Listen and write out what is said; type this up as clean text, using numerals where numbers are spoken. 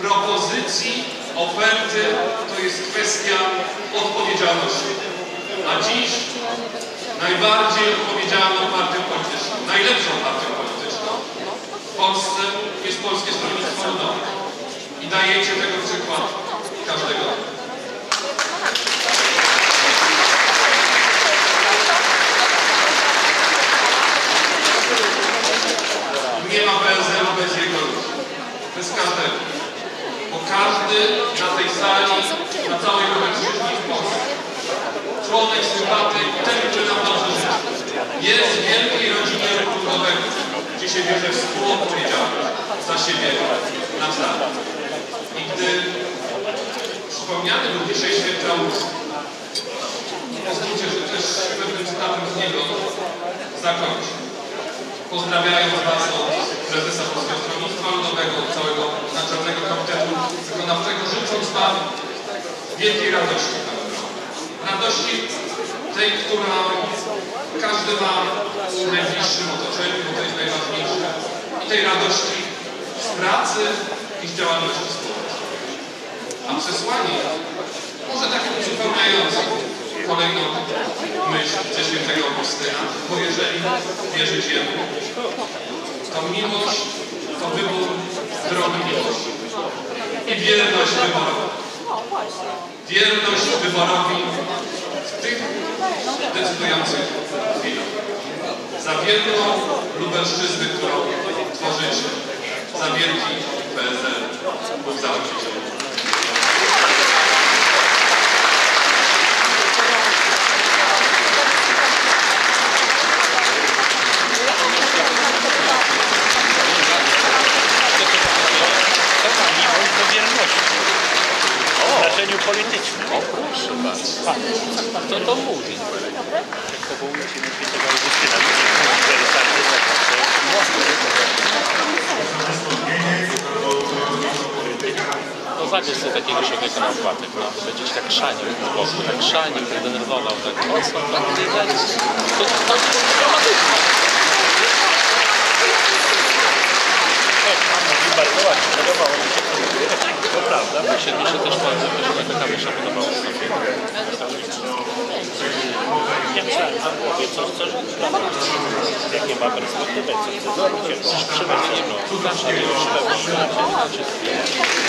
propozycji, oferty to jest kwestia odpowiedzialności. A dziś najbardziej odpowiedzialną partią polityczną, najlepszą partią polityczną w Polsce jest Polskie Stronnictwo Ludowe. I dajecie tego przykład każdego. Nie ma PSL-u bez jego ludzi. Bez każdego. Bo każdy na tej sali, na całej Lubelszczyźnie w Polsce, członek, sympatyk, ten, który nam dobrze życzy, jest w wielkiej rodzinie ruchu ludowego, gdzie się bierze współodpowiedzialność za siebie nawzajem. I gdy wspomniany był dzisiaj święty Augustyn, pozwólcie, że też pewnym cytatem z niego zakończę. Pozdrawiając Was od prezesa Polskiego Stronnictwa Ludowego, od całego Naczelnego Komitetu Wykonawczego, życząc Wam wielkiej radości. Radości tej, którą każdy ma w najbliższym otoczeniu, bo to jest najważniejsze. I tej radości z pracy i z działalności społecznej. A przesłanie, może takie uzupełniające kolejną myśl ze świętego Augustyna, bo jeżeli wierzyć Jemu, to miłość to wybór drogi miłości i wierność wyborowi. Wierność wyborowi w tych decydujących chwilach. Za wielką Lubelszczyznę, którą tworzycie. Za wielki PSL. Bóg załatwić. W znaczeniu politycznym. O, proszę bardzo. Co to mówi? Powołuje się na świętego Augustyna. No zabierz sobie takiego człowieka na opłatek, no. Będziesz tak szanił z boku, tak szanił, tak denerwował, tak mocno, to widać. To Bardzo ładnie, podobało mi się to prawda. Mi się też bardzo taka myśl podobała wystąpienie. Ja myślałem, że powie coś jakie ma perspektywę, co chce zrobić, jak chcesz przywrócić. Zawsze nie już